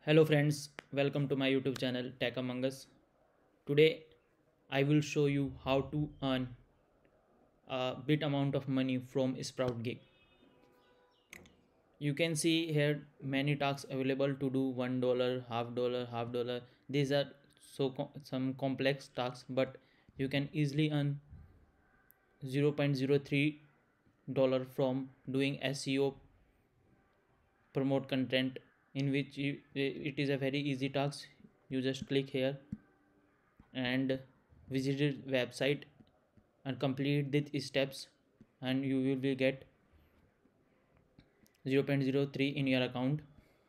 Hello friends, welcome to my YouTube channel Tech Among Us. Today I will show you how to earn a bit amount of money from Sprout Gig. You can see here many tasks available to do $1, half dollar. These are some complex tasks, but you can easily earn 0.03 dollar from doing SEO promote content in which it is a very easy task. You just click here and visit the website and complete these steps and you will be get 0.03 in your account.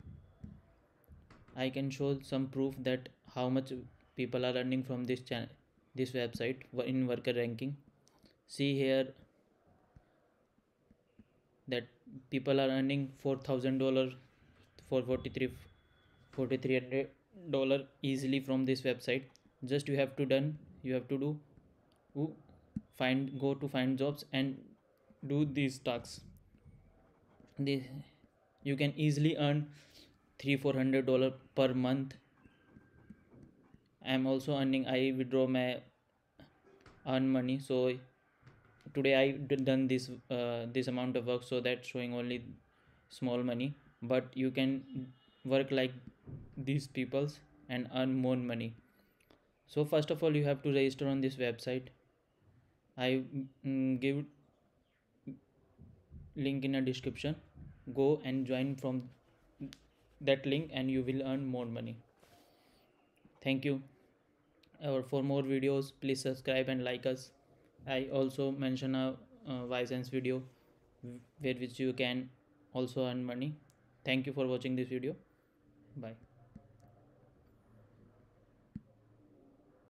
I can show some proof that how much people are earning from this channel, this website in worker ranking. See here that people are earning $4,000 for 4300 easily from this website. Just you have to do find jobs and do these tasks. This you can easily earn $300-400 per month. I am also earning. I withdraw my earn money, so today I done this amount of work, so that showing only small money, but you can work like these peoples and earn more money. So first of all you have to register on this website. I give link in a description. Go and join from that link and you will earn more money. Thank you. For more videos please subscribe and like us. I also mention a Visense video where which you can also earn money. Thank you for watching this video. Bye.